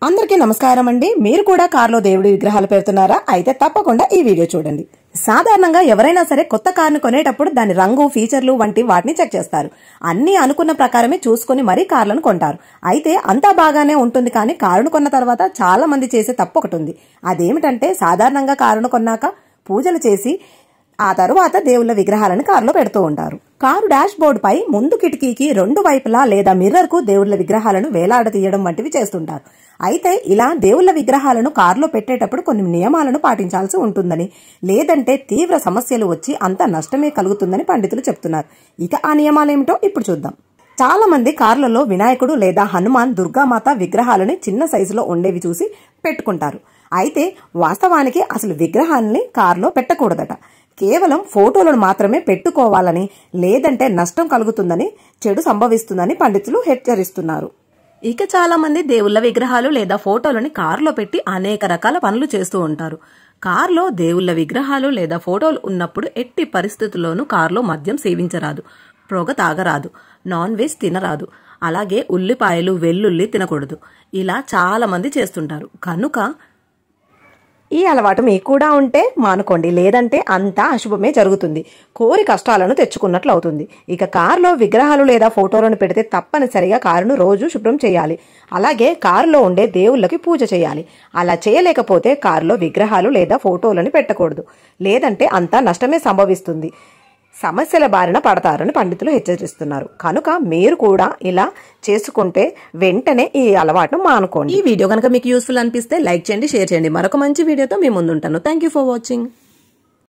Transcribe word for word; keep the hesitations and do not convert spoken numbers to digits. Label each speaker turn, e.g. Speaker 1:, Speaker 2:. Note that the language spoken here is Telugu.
Speaker 1: అందరికీ నమస్కారం అండి. మీరు కూడా కారులో దేవుడి విగ్రహాలు పెడుతున్నారా? అయితే తప్పకుండా ఈ వీడియో చూడండి. సాధారణంగా ఎవరైనా సరే కొత్త కారును కొనేటప్పుడు దాని రంగు, ఫీచర్లు వంటి వాటిని చెక్ చేస్తారు. అన్ని అనుకున్న ప్రకారమే చూసుకుని మరీ కార్లను కొంటారు. అయితే అంతా బాగానే ఉంటుంది, కానీ కారును కొన్న తర్వాత చాలా మంది చేసే తప్పు ఒకటి ఉంది. అదేమిటంటే సాధారణంగా కారును కొన్నాక పూజలు చేసి ఆ తరువాత దేవుళ్ల విగ్రహాలను కారులో పెడుతూ ఉంటారు. కారు డాష్ బోర్డు పై ముందు కిటికీకి రెండు వైపులా లేదా మిర్రర్ కు దేవుళ్ల విగ్రహాలను వేలాడదీయడం వంటివి చేస్తుంటారు. అయితే ఇలా దేవుళ్ల విగ్రహాలను కారులో పెట్టేటప్పుడు కొన్ని నియమాలను పాటించాల్సి ఉంటుందని, లేదంటే తీవ్ర సమస్యలు వచ్చి అంత నష్టమే కలుగుతుందని పండితులు చెప్తున్నారు. ఇక ఆ నియమాలేమిటో ఇప్పుడు చూద్దాం. చాలా మంది కార్లలో వినాయకుడు లేదా హనుమాన్, దుర్గామాత విగ్రహాలని చిన్న సైజులో ఉండేవి చూసి పెట్టుకుంటారు. అయితే వాస్తవానికి అసలు విగ్రహాలని కారులో పెట్టకూడదట. కేవలం ఫోటోలను మాత్రమే పెట్టుకోవాలని, లేదంటే నష్టం కలుగుతుందని, చెడు సంభవిస్తుందని పండితులు హెచ్చరిస్తున్నారు. ఇక చాలా మంది దేవుళ్ల విగ్రహాలు లేదా ఫోటోలని కారులో పెట్టి అనేక రకాల పనులు చేస్తూ ఉంటారు. కారులో దేవుళ్ల విగ్రహాలు లేదా ఫోటోలు ఉన్నప్పుడు ఎట్టి పరిస్థితుల్లోనూ కారులో మద్యం సేవించరాదు, పొగ తాగరాదు, నాన్ వెజ్ తినరాదు, అలాగే ఉల్లిపాయలు, వెల్లుల్లి తినకూడదు. ఇలా చాలా మంది చేస్తుంటారు. కనుక ఈ అలవాటు మీకు కూడా ఉంటే మానుకోండి, లేదంటే అంతా అశుభమే జరుగుతుంది, కోరి కష్టాలను తెచ్చుకున్నట్లు అవుతుంది. ఇక కారులో విగ్రహాలు లేదా ఫోటోలను పెడితే తప్పనిసరిగా కారును రోజు శుభ్రం చేయాలి. అలాగే కారులో ఉండే దేవుళ్ళకి పూజ చేయాలి. అలా చేయలేకపోతే కారులో విగ్రహాలు లేదా ఫోటోలను పెట్టకూడదు, లేదంటే అంతా నష్టమే సంభవిస్తుంది, సమస్యల బారిన పడతారని పండితులు హెచ్చరిస్తున్నారు. కనుక మీరు కూడా ఇలా చేసుకుంటే వెంటనే ఈ అలవాటును మానుకోండి. ఈ వీడియో కనుక మీకు యూస్ఫుల్ అనిపిస్తే లైక్ చేయండి, షేర్ చేయండి. మరొక మంచి వీడియోతో మీ ముందుంటాను. Thank you for watching.